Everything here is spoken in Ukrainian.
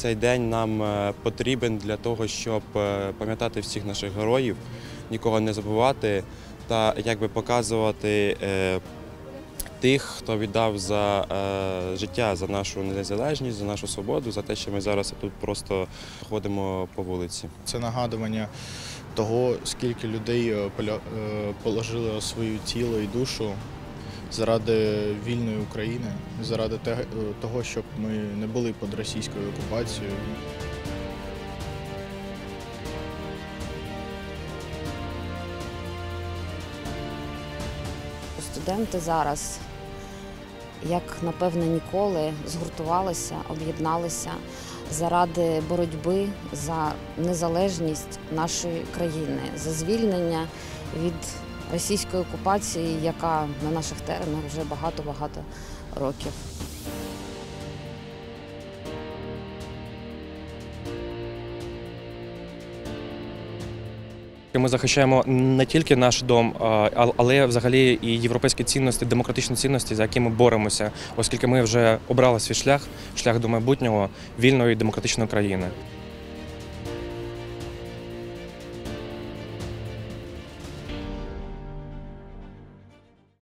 Цей день нам потрібен для того, щоб пам'ятати всіх наших героїв, нікого не забувати та якби показувати тих, хто віддав за життя, за нашу незалежність, за нашу свободу, за те, що ми зараз тут просто ходимо по вулиці. Це нагадування того, скільки людей положили своє тіло і душу заради вільної України, заради того, щоб ми не були під російською окупацією. Студенти зараз, як напевно ніколи, згуртувалися, об'єдналися заради боротьби за незалежність нашої країни, за звільнення від російської окупації, яка на наших теренах вже багато-багато років. Ми захищаємо не тільки наш дом, але взагалі і європейські цінності, демократичні цінності, за які ми боремося, оскільки ми вже обрали свій шлях до майбутнього вільної демократичної країни.